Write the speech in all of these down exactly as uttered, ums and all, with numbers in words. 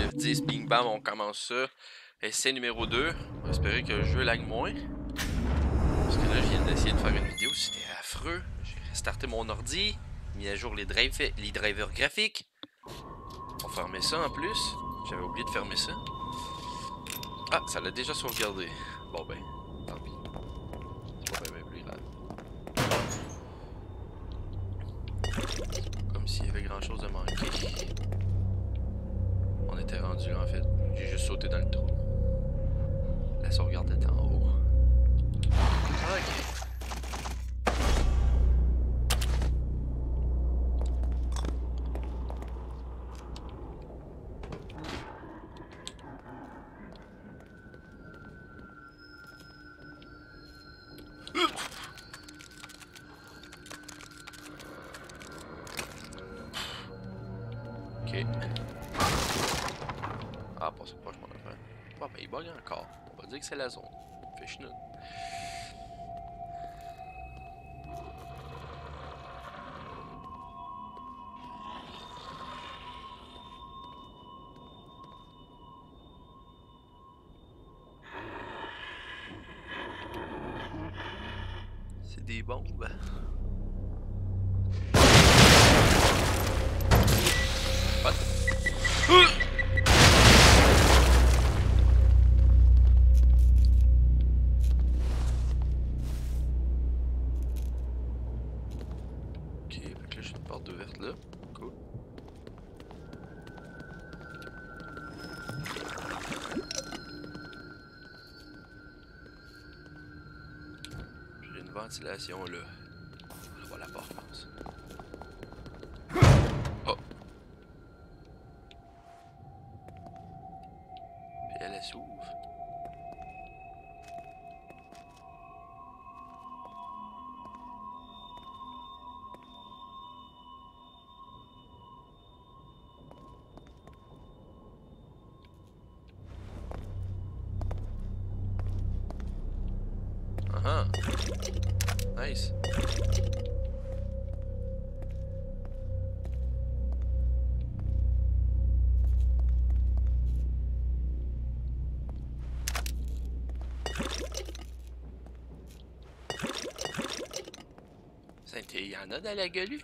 F dix, bing bam, on commence ça. Essai numéro deux. On va espérer que le jeu lag moins. Parce que là, je viens d'essayer de faire une vidéo, c'était affreux. J'ai restarté mon ordi, mis à jour les, drive les drivers graphiques. On fermait ça en plus. J'avais oublié de fermer ça. Ah, ça l'a déjà sauvegardé. Bon ben, tant pis. C'est pas bien plus grave. Comme s'il y avait grand chose à manquer. On était rendu là en fait. J'ai juste sauté dans le trou. La sauvegarde était en haut. Ok. Ok. Ah, pas ça proche mon affaire. Ah, ben il bug encore. On va dire que c'est la zone. Fait chenoute. C'est des bombes. What? Ok, fait que là j'ai une porte ouverte là. Cool. J'ai une ventilation là. On voit la porte, je pense. Oh! Puis elle, elle s'ouvre. Ah ah! Nice! Il y en a dans la gueule.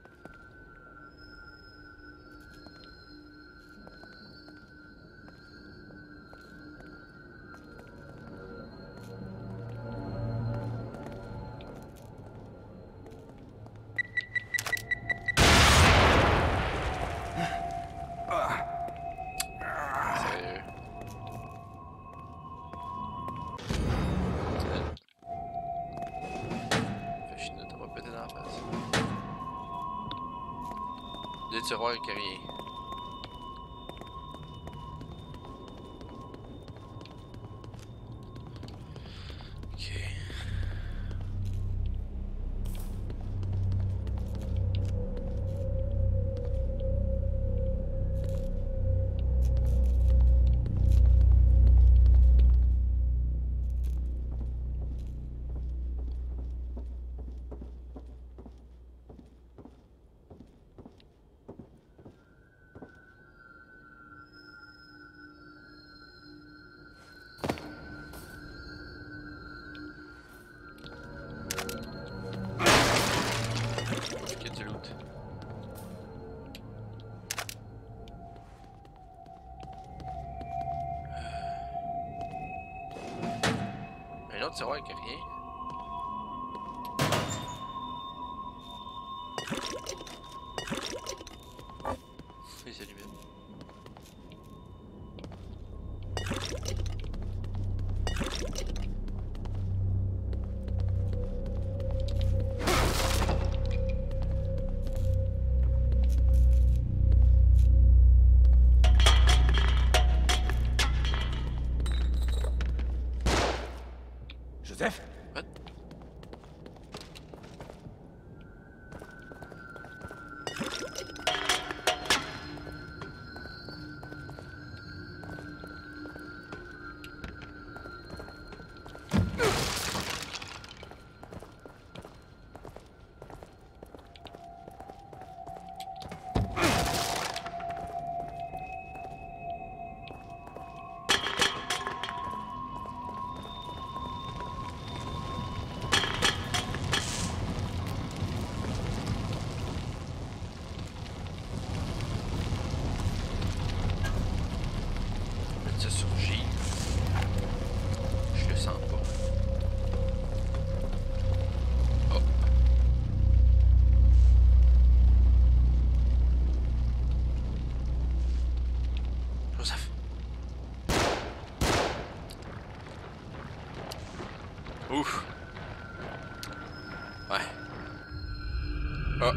Sérieux. Fait chinois, on va péter dans la face. Deux tiroirs avec rien. Ok. Un autre tiroir avec rien. Les allumettes. Joseph? What? se surgir. Je le sens pas. Oh. Joseph. Ouf. Ouais. Oh.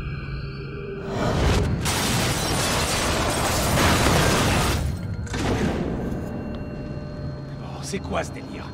Oh, c'est quoi ce délire?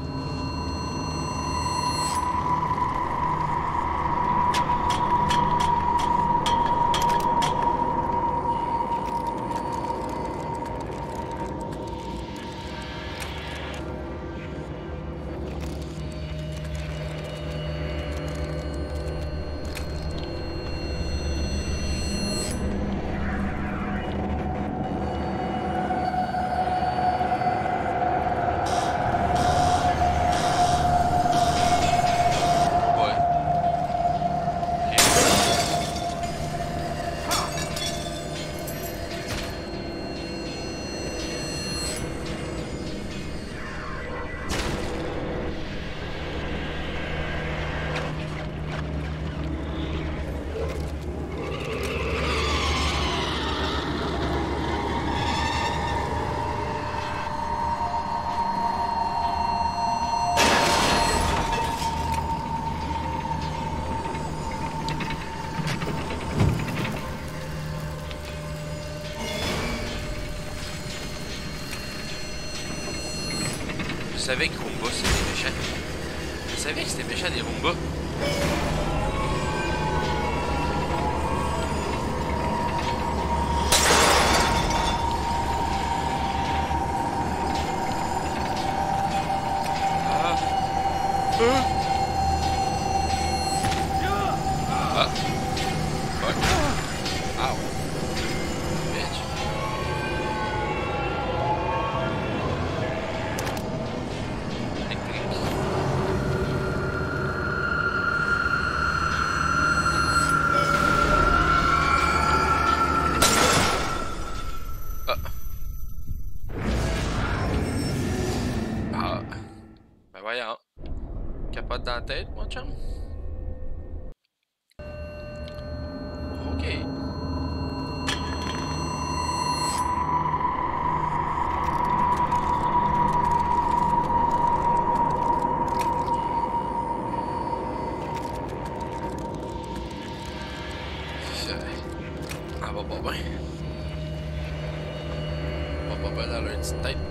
Je savais que Roomba c'était méchant. Je savais que c'était méchant des Roomba. Ah. Ah. Ah. Ouais. Ah. Bitch. Voyons. Capote dans la tête, mon chum. Ok. Ça va pas bien. On va pas bien dans leur petite tête.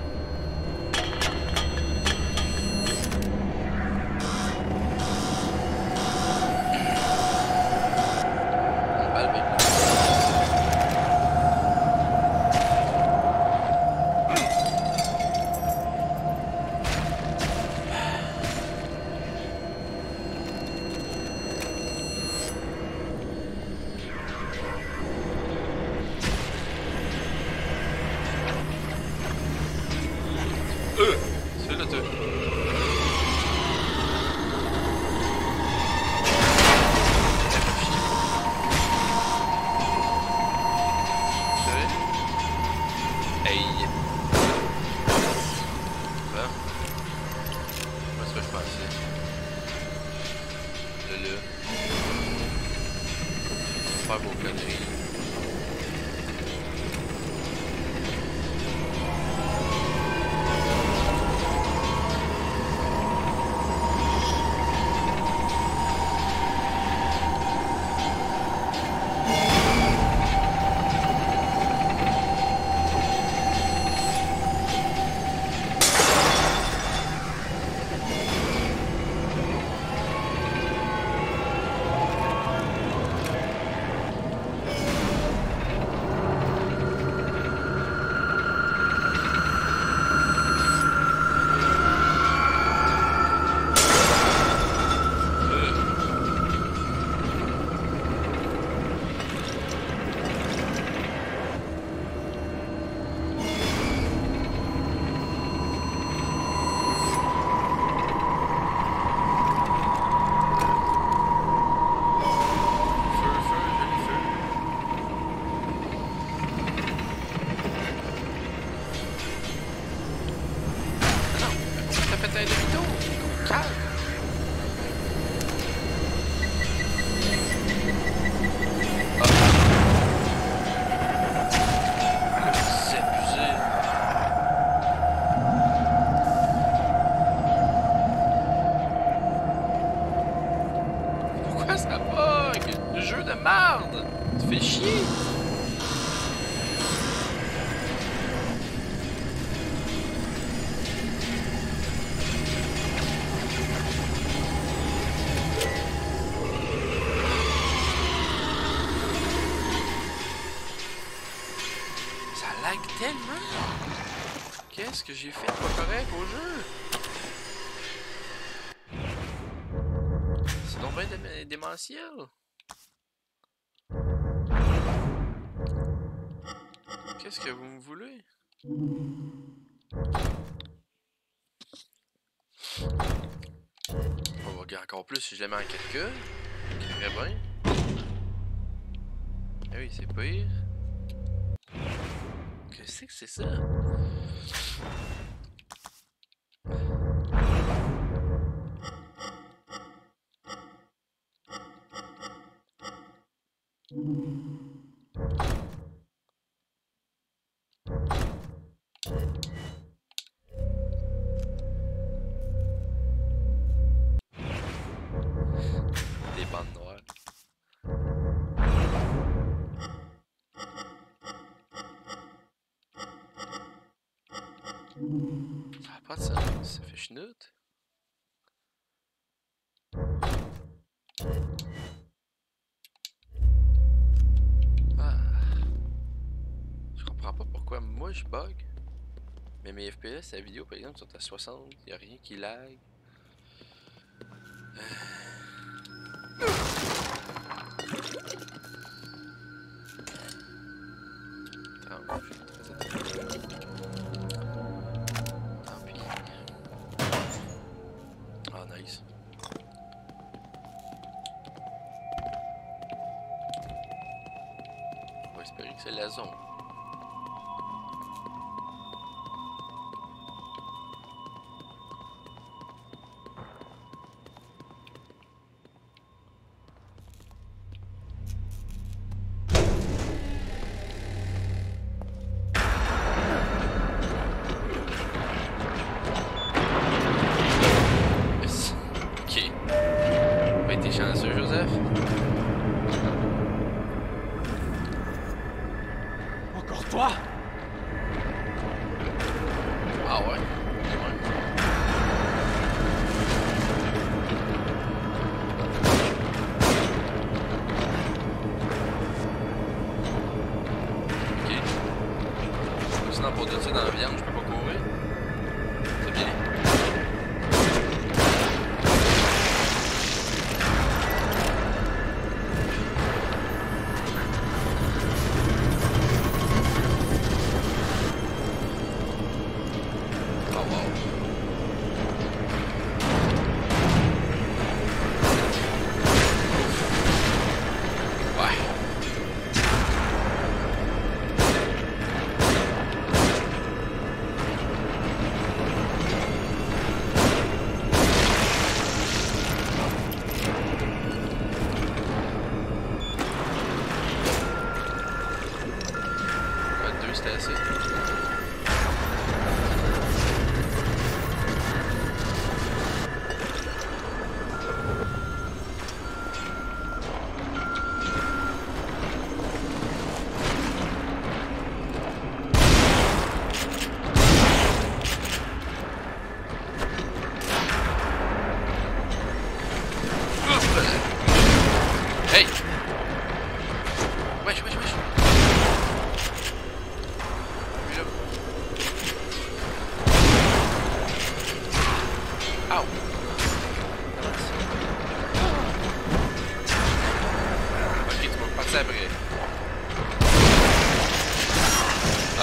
Euh, c'est là, tu. Hey. Là. Où est-ce que je pensais? Là, là. Faire vos conneries. lag tellement. Qu'est-ce que j'ai fait de pas correct au jeu? C'est donc bien dé démentiel. Qu'est-ce que vous me voulez? On va regarder encore plus si je les mets en calcul. Très bien. Ah oui, c'est pire. Qu'est-ce que c'est ça? Des bandes noires. Ça n'a pas de sens, ça fait chenoute. Ah. Je comprends pas pourquoi moi je bug. Mais mes F P S, la vidéo par exemple, sont à soixante, y a rien qui lag. Euh... Tant pis. Ah, nice. On va espérer que c'est la zone. Chanceux, Joseph. Encore toi? Ah ouais? Ouais. Ok. Sinon, pour dire ça dans la viande, je peux pas courir. C'est bien. C'était assez. Hey! Wesh, wesh, wesh! Ow! Ok, tu vas repartir après. Ah!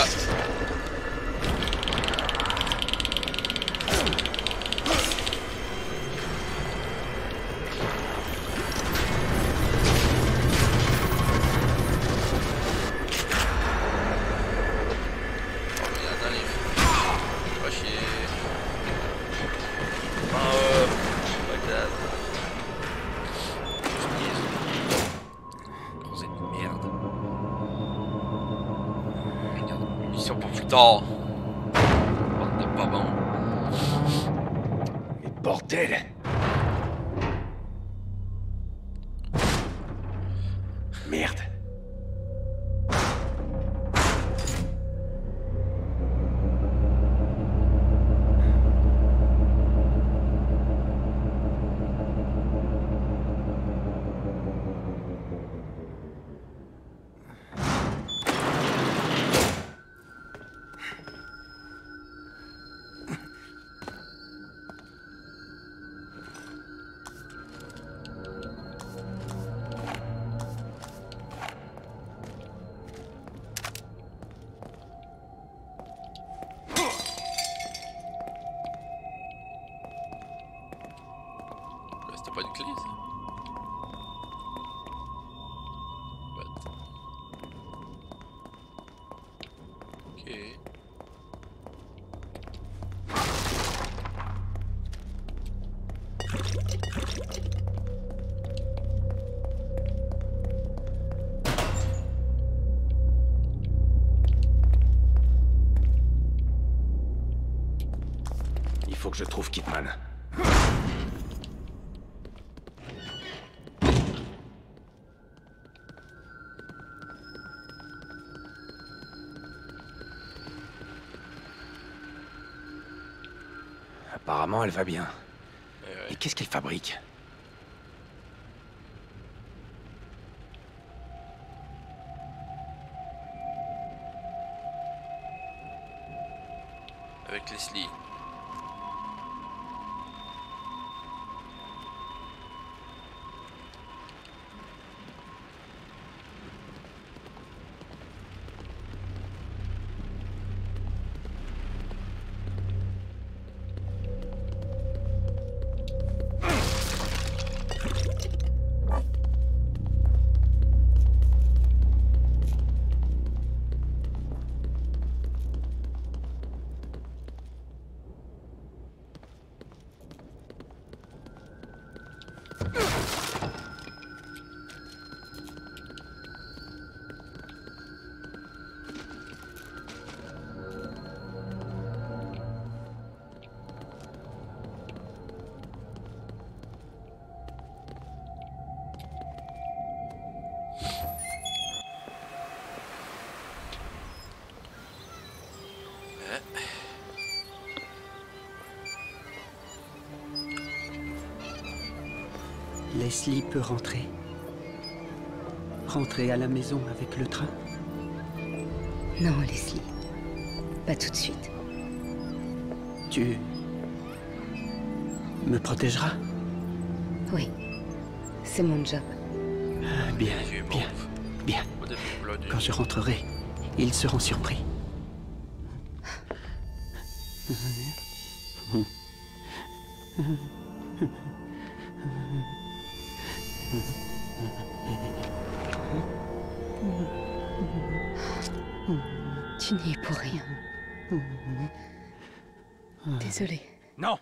Pour plus tard. Bande de pas bon. Mais bordel! Merde! C'était pas une clé, ça? What? Ok. Il faut que je trouve Kidman. Apparemment, elle va bien. Eh ouais. Et qu'est-ce qu'elle fabrique? Avec Leslie. Leslie peut rentrer. Rentrer à la maison avec le train. Non, Leslie. Pas tout de suite. Tu... me protégeras? Oui. C'est mon job. Ah, bien, Les yeux bien, mauves. bien. Pas de blood. Quand je rentrerai, ils seront surpris. Tu n'y es pour rien. Désolée. Non!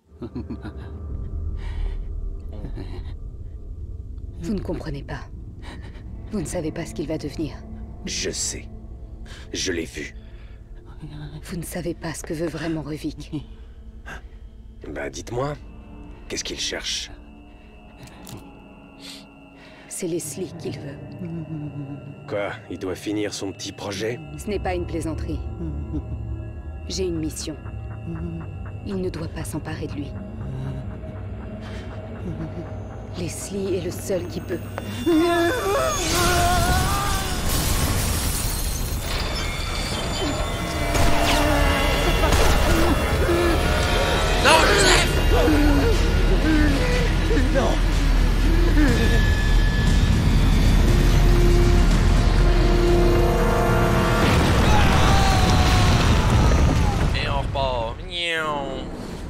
Vous ne comprenez pas. Vous ne savez pas ce qu'il va devenir. Je sais. Je l'ai vu. Vous ne savez pas ce que veut vraiment Ruvik. Bah, dites-moi, qu'est-ce qu'il cherche? C'est Leslie qu'il veut. Quoi? Il doit finir son petit projet? Ce n'est pas une plaisanterie. J'ai une mission. Il ne doit pas s'emparer de lui. Leslie est le seul qui peut. Non, Joseph! Non! Et on repart. Miaou.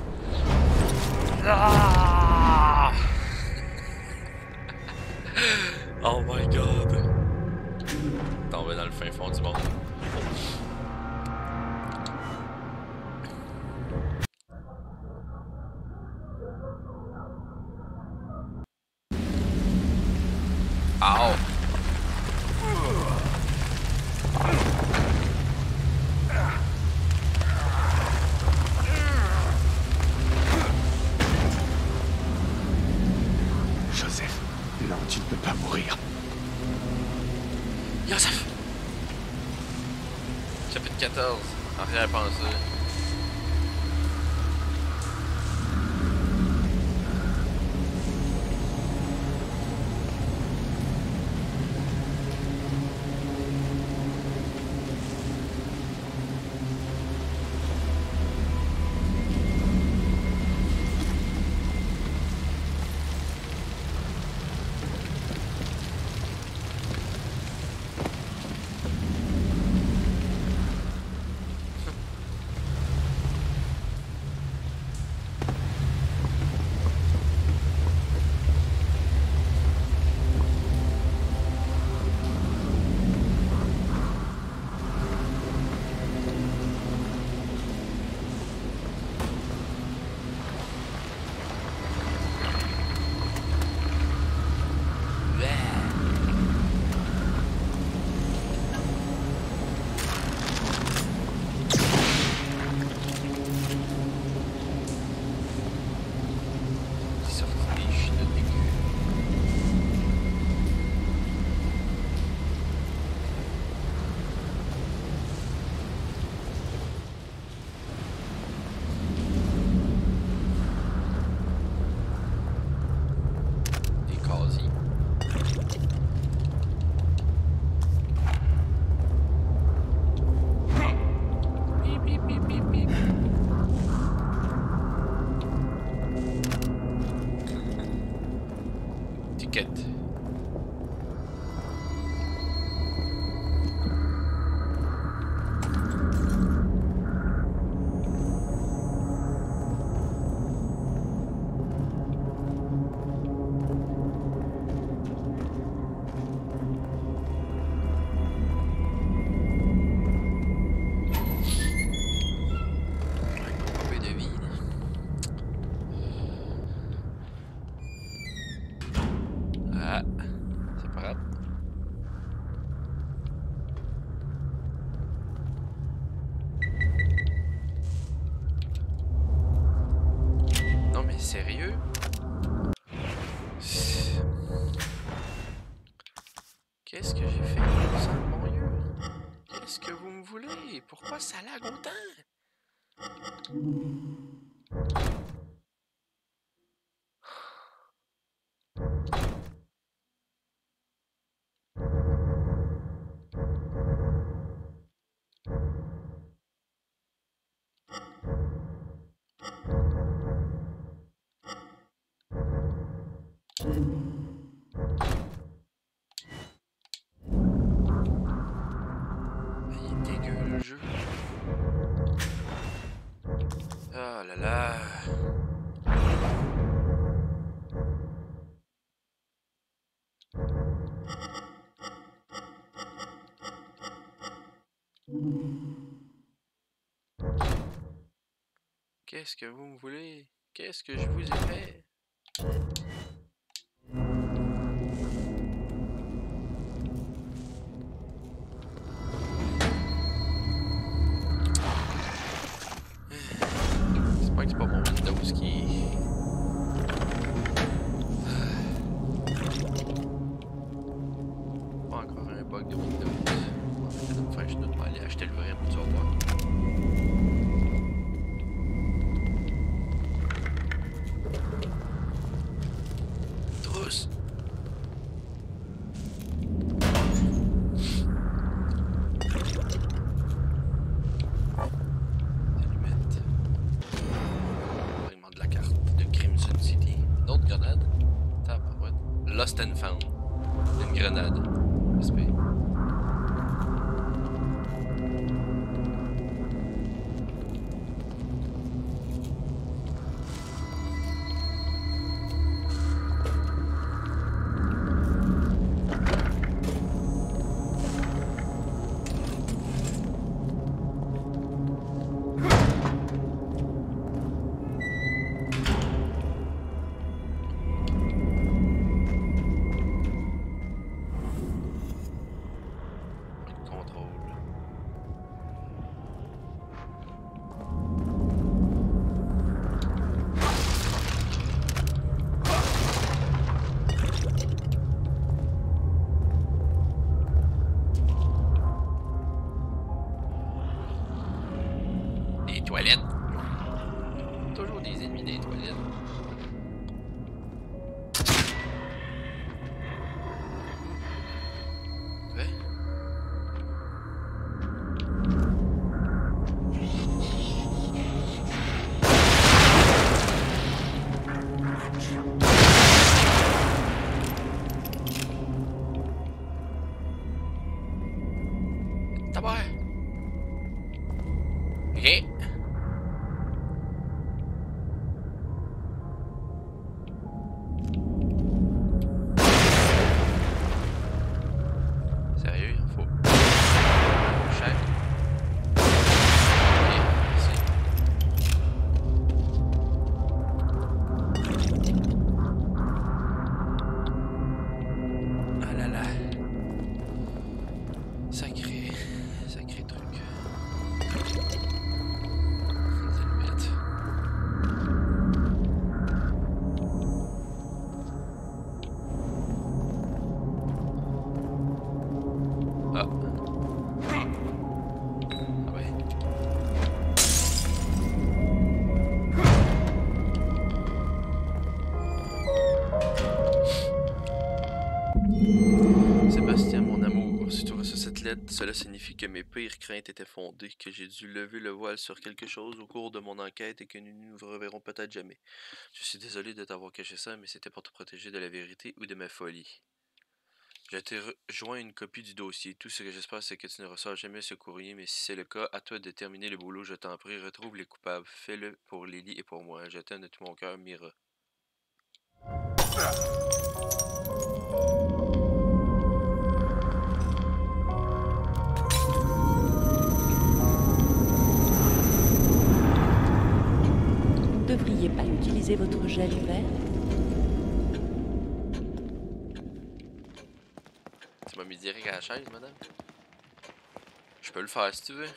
Ah! Oh my god. Tombé dans le fin fond du monde. Ow. Joseph, non, tu ne peux pas mourir. Joseph! Chapitre quatorze. Arrière-pensée. sérieux? Qu'est-ce que j'ai fait, sang de mon Dieu? Qu'est-ce que vous me voulez? Pourquoi ça lag autant? Il est dégueu le jeu. Oh là là. Qu'est-ce que vous me voulez? Qu'est-ce que je vous ai fait? J'espère que c'est pas mon Windows qui... Pas encore un bug de Windows. Enfin, je dois aller acheter le vrai, tu vas voir. Trousse! Allumette. Vraiment de la carte de Crimson City. Une autre grenade. Tabarouette. Lost and Found. Une grenade. S P. Des toilettes. Toujours des ennemis des toilettes. Ouais. Tabac. Ok. Sérieux, il en faut. Cher. Ok, merci. Ah là là. Sacré. Sacré truc. Ah. Ah ouais. Sébastien, mon amour, si tu reçois cette lettre, cela signifie que mes pires craintes étaient fondées, que j'ai dû lever le voile sur quelque chose au cours de mon enquête et que nous ne nous reverrons peut-être jamais. Je suis désolé de t'avoir caché ça, mais c'était pour te protéger de la vérité ou de ma folie. Je t'ai rejoint une copie du dossier. Tout ce que j'espère, c'est que tu ne reçois jamais ce courrier, mais si c'est le cas, à toi de terminer le boulot, je t'en prie. Retrouve les coupables. Fais-le pour Lily et pour moi. Je t'aime de tout mon cœur, Mira. Vous ne devriez pas utiliser votre gel vert? Tu m'as mis direct à la chaise, madame? Je peux le faire si tu veux.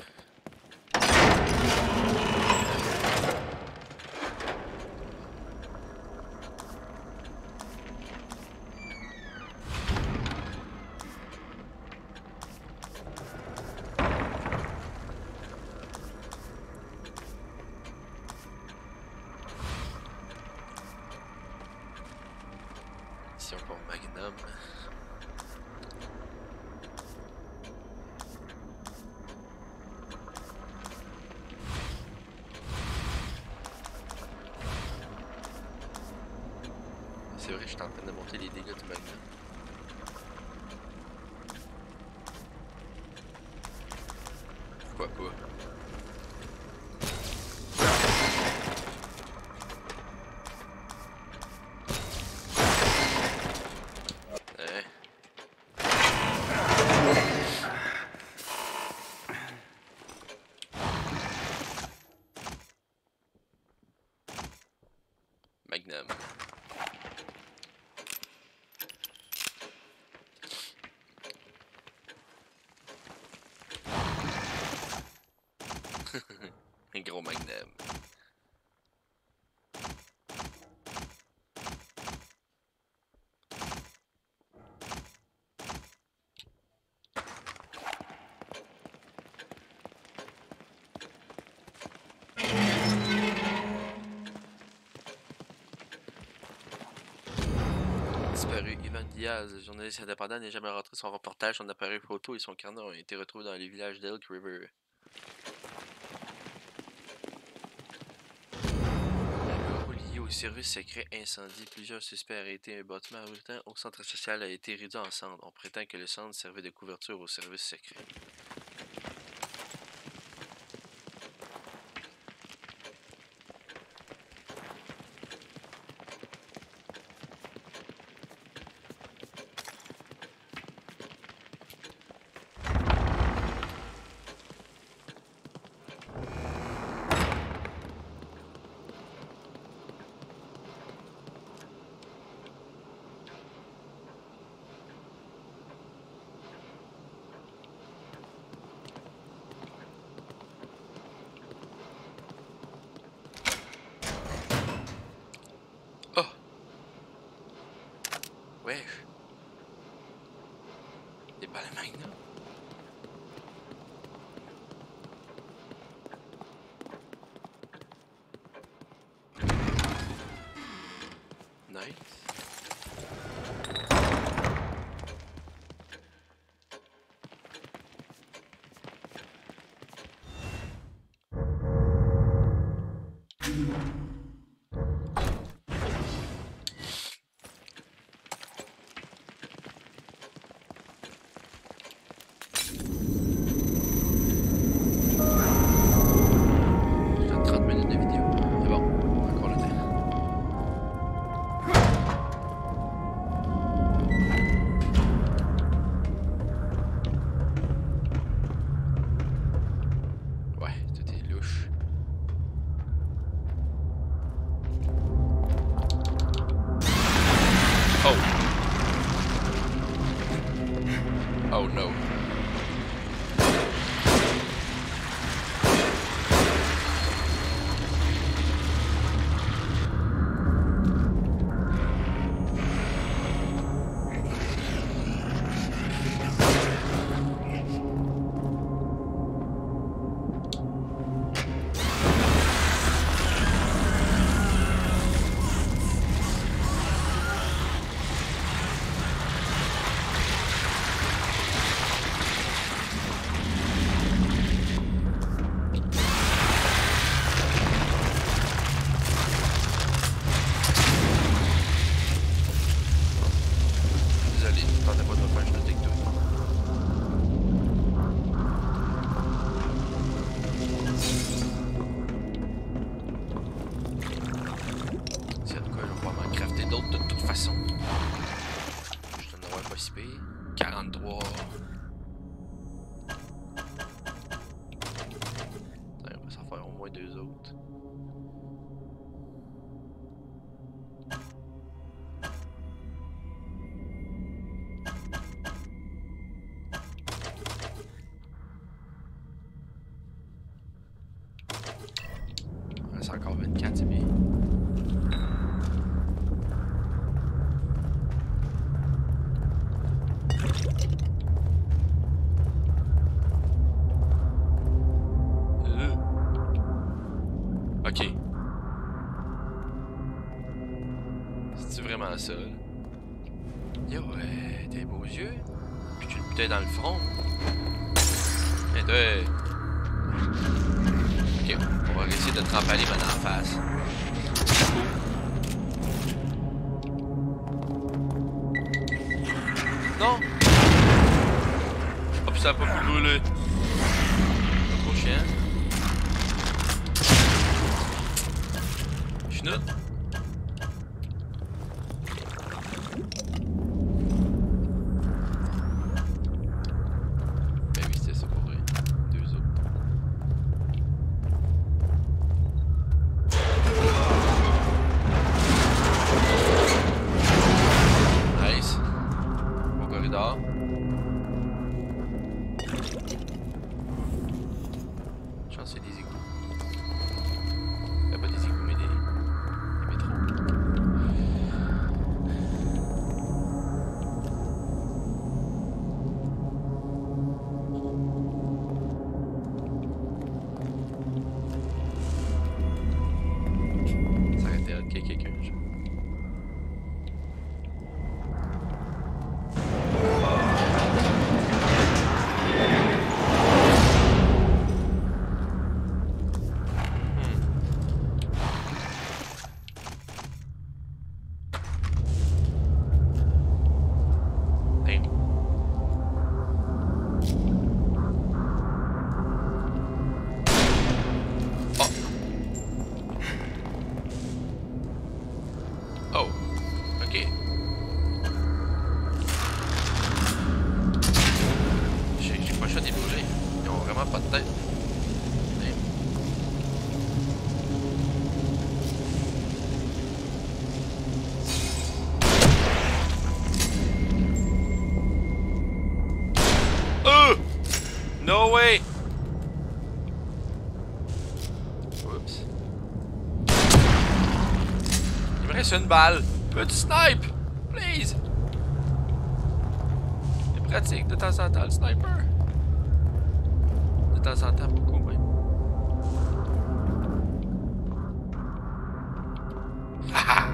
munitions pour Magnum. C'est vrai, je suis en train de monter les dégâts du Magnum. Pourquoi pas? Ouais. Magnum. Un gros Magnum. Disparu. Ivan Diaz, journaliste indépendant, n'est jamais rentré. Son reportage, son appareil photo et son carnet ont été retrouvés dans les villages d'Elk River. Lié au service secret incendie, plusieurs suspects arrêtés. Un bâtiment abritant au centre social a été réduit en cendres. On prétend que le centre servait de couverture au service secret. Oh! Wesh! Des balles à Magnum. Nice. trente minutes de vidéo. C'est bon, encore le temps. Ouais, tout est louche. Oh! Oh no. Désolé, je tentais pas de me faire jeter avec toi. C'est de quoi, je vais pouvoir m'en crafter d'autres de toute façon. Je t'en aurais pas si pire. quarante-trois. Attends, on va s'en faire au moins deux autres. C'est encore vingt-quatre, c'est bien. Euh. Ok. C'est-tu vraiment ça? Là? Yo, ouais, t'as des beaux yeux. Puis tu le bouteille dans le front. Et toi. Ok, on va essayer de te remballer maintenant en face. Non! Oh, puis ça a pas pu brûler. Pas trop chiant. Chenoute. Ben oui, c'était ça pour vrai. Deux autres. Nice. Bon corridor. Je pense que c'est des égouts. Ben, pas des égouts, mais des, des métros. Ça aurait été hot qu'il y ait quelqu'un, genre. Damn. Oh. Oh. Ok. J'ai j'ai pas le choix de les bouger. Ils ont vraiment pas de tête. Damn. Oh! No way! Oups. Il me reste une balle. Peux-tu snipe? Please! C'est pratique de temps en temps le sniper. De temps en temps, beaucoup même. Haha!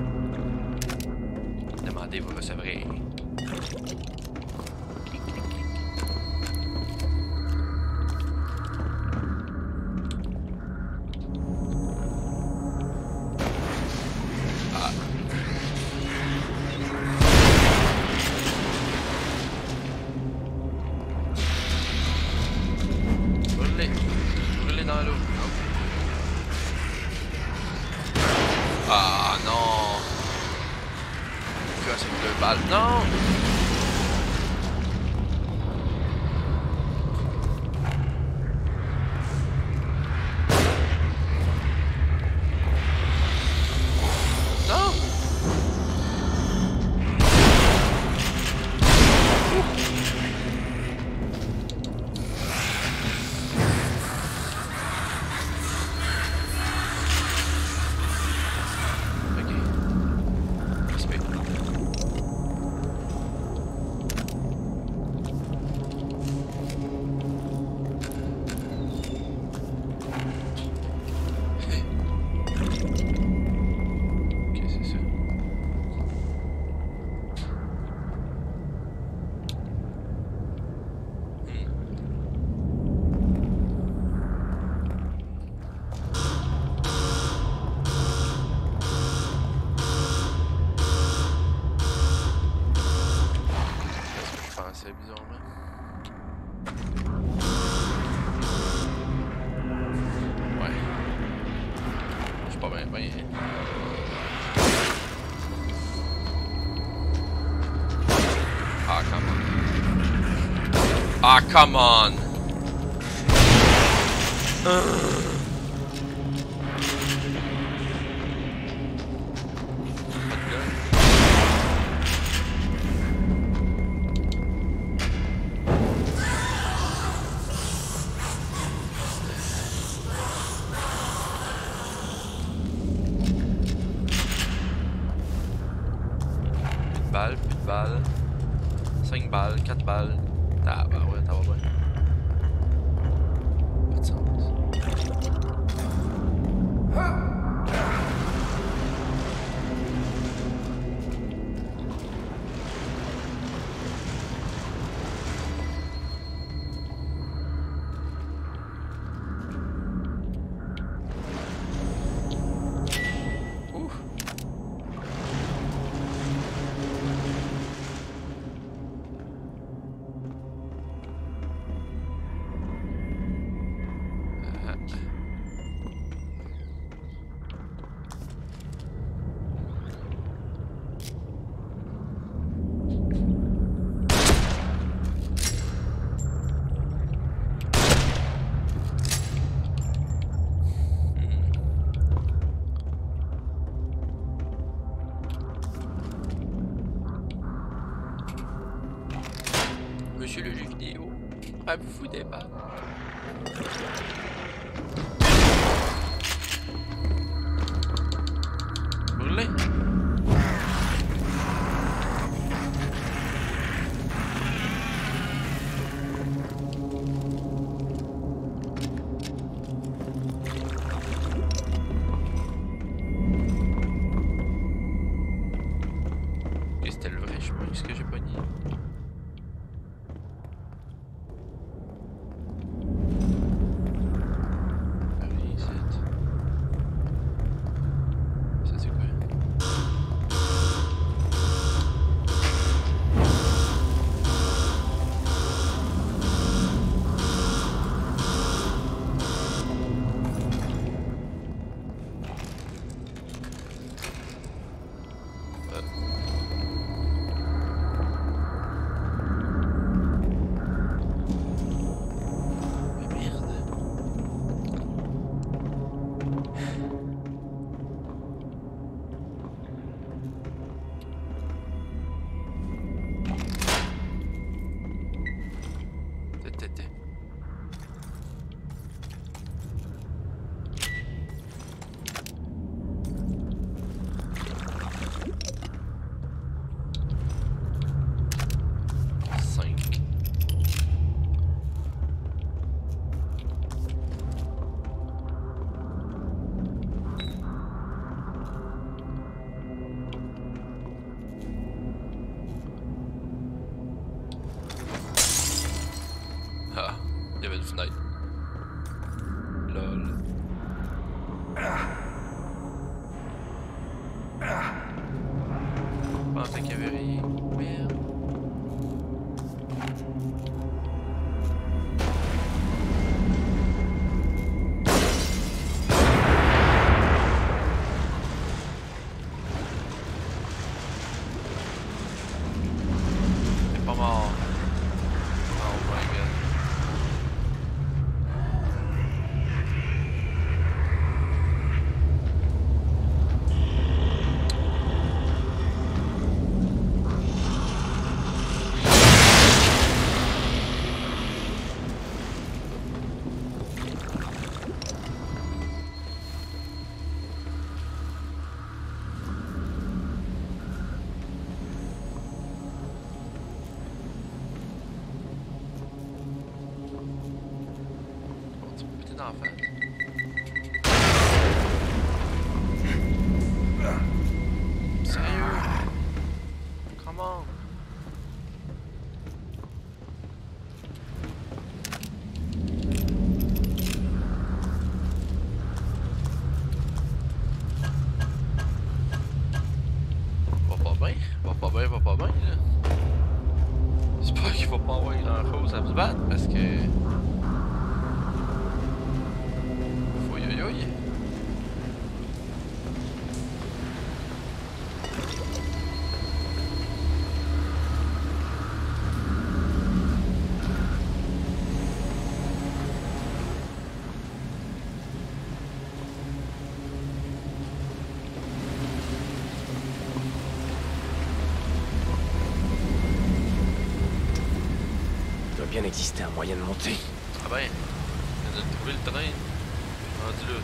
Demandez, vous recevrez. Brûlez. Brûlez dans l'eau. Ah non. Quoi, c'est deux balles. Non. Non. Bizarrement. Ouais. Je suis pas bien bien. Ah, come on. Ah, come on. Uh. Balles, plus de balles. cinq balles, quatre balles. Ah bah ouais, t'as pas bien. Pas de sens. Elle me fout des balles. Brûlé. Et c'était le vrai chemin, qu'est-ce que j'ai pogné? Ah, il y avait une fenêtre. Lol. Je pensais qu'il y avait rien. Merde. T'es pas mort. Oh my god. En face. Sérieux? Comment? Va pas bien, va pas bien, va pas bien là. J'espère qu'il va pas avoir grand chose à se battre parce que... Il doit bien exister un moyen de monter. Ah ben, on a trouvé le train. Rendu là.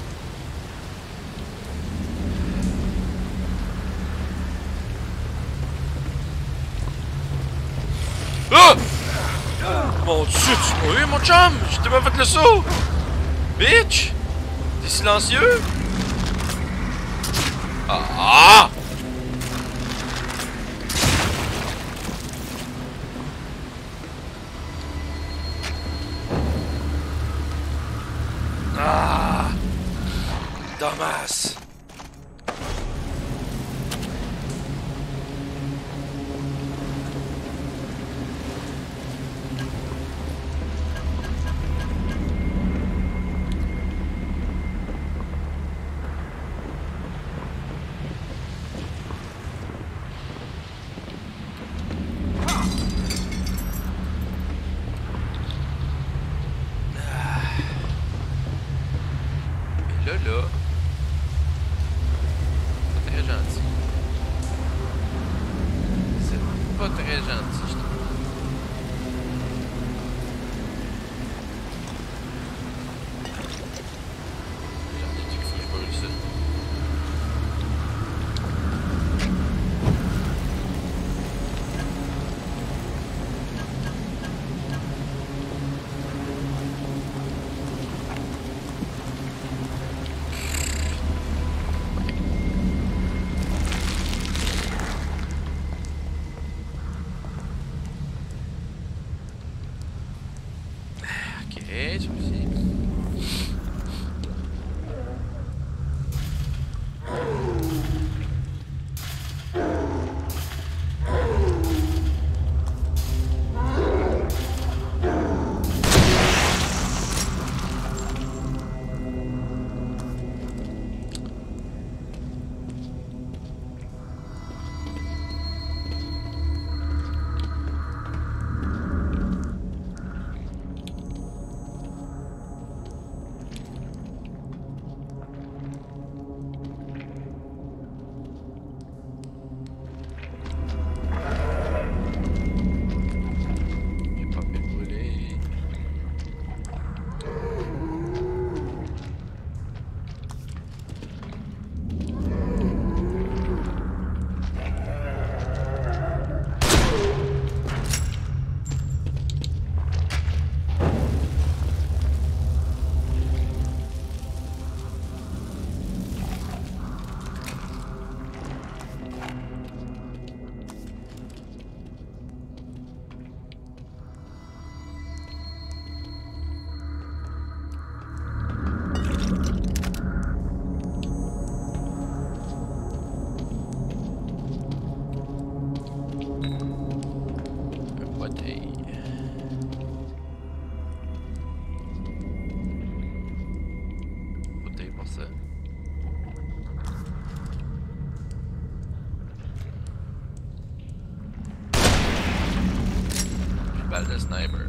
Ah! Mon dieu, tu m'as eu, mon chum! J'ai tellement fait le saut! Bitch! T'es silencieux? Ah! Ah! Damas! Là, là, pas très gentil. C'est pas très gentil, je trouve. ça. Balle de sniper.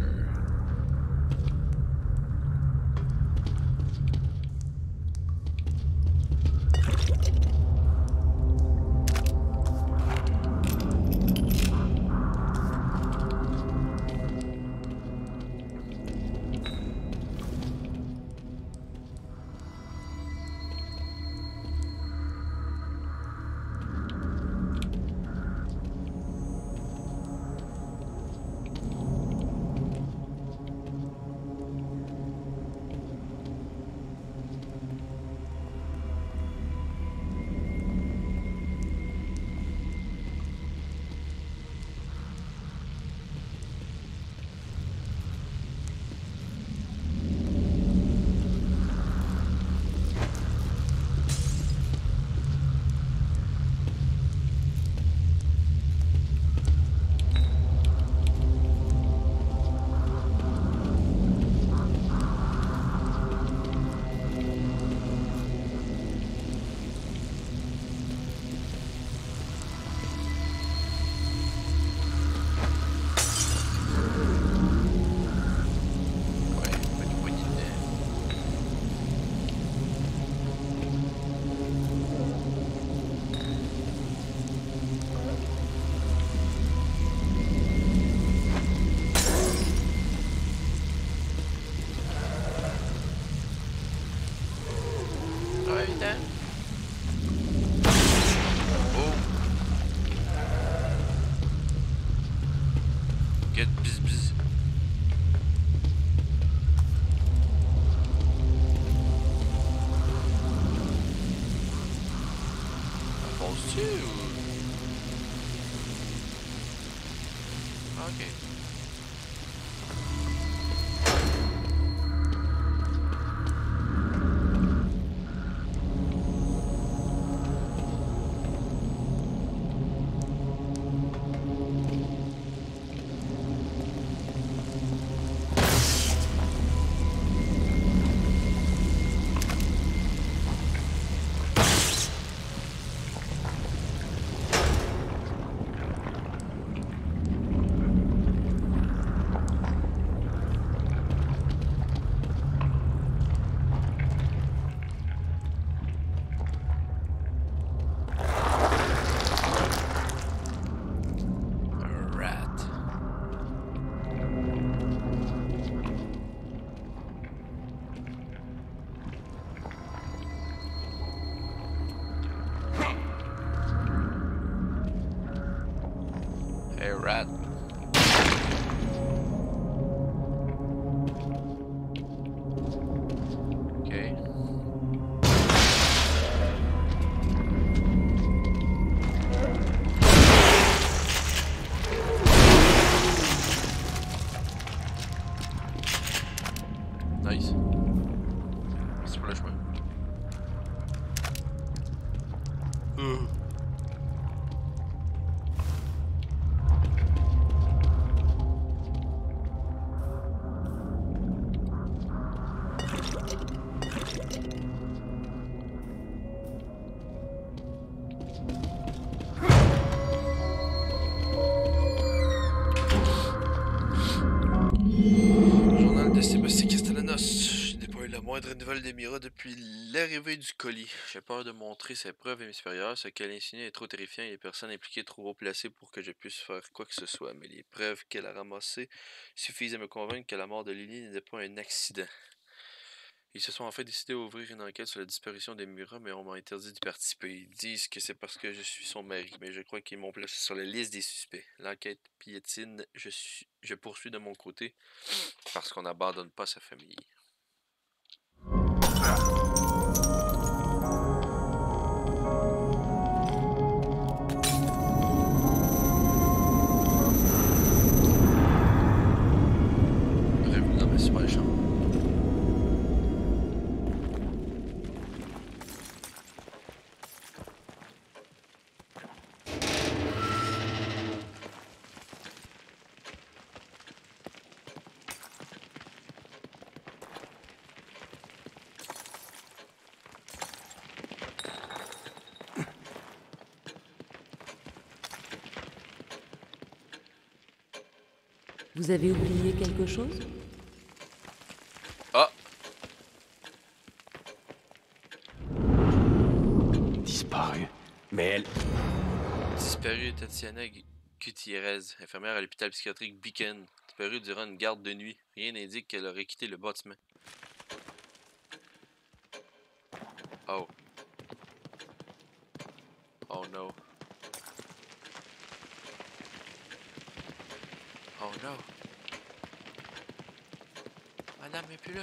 Hey, rat. Okay. Nice. C'est pour le chemin. Uh. Moindre nouvelle des Mira depuis l'arrivée du colis. J'ai peur de montrer ses preuves à mes supérieurs. Ce qu'elle insinue est trop terrifiant et les personnes impliquées trop haut placées pour que je puisse faire quoi que ce soit. Mais les preuves qu'elle a ramassées suffisent à me convaincre que la mort de Lily n'était pas un accident. Ils se sont en fait décidés à ouvrir une enquête sur la disparition des Mira, mais on m'a interdit d'y participer. Ils disent que c'est parce que je suis son mari, mais je crois qu'ils m'ont placé sur la liste des suspects. L'enquête piétine, je, suis... je poursuis de mon côté parce qu'on n'abandonne pas sa famille. Vous avez oublié quelque chose? Ah! Disparu. Mais elle... Disparu Tatiana Gutiérrez, infirmière à l'hôpital psychiatrique Beacon. Disparu durant une garde de nuit. Rien n'indique qu'elle aurait quitté le bâtiment. Oh. Oh no. Oh no. Madame n'est plus là.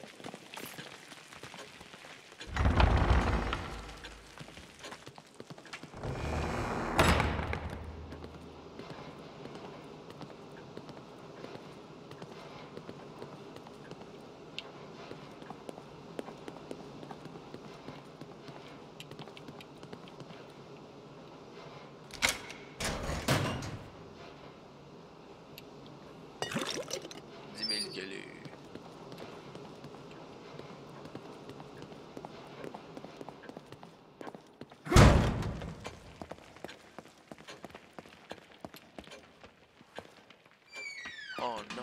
dix mille galets. Oh non.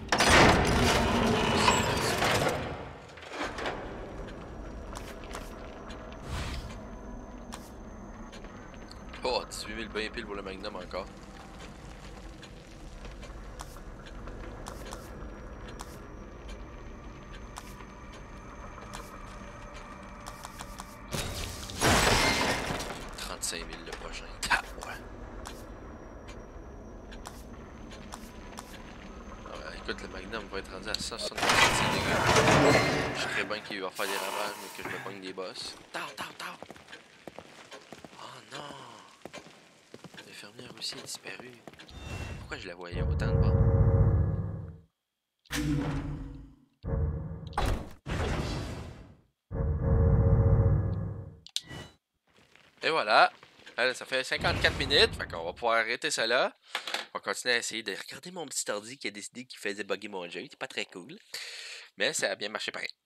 Oh, dix-huit mille bien pile pour le Magnum encore. trente-cinq mille le prochain. Ah, ouais. Alors, écoute, le Magnum va être rendu à cent soixante-dix dégâts. Je serais bien qu'il va faire des ravages, mais que je me pogne des boss. Tao, tao, tao! Oh non! L'infirmière aussi est disparue. Pourquoi je la voyais autant de bord? Et voilà! Alors, ça fait cinquante-quatre minutes, fait qu'on va pouvoir arrêter ça là. On va continuer à essayer de regarder mon petit ordi qui a décidé qu'il faisait bugger mon jeu. C'est pas très cool. Mais ça a bien marché pareil.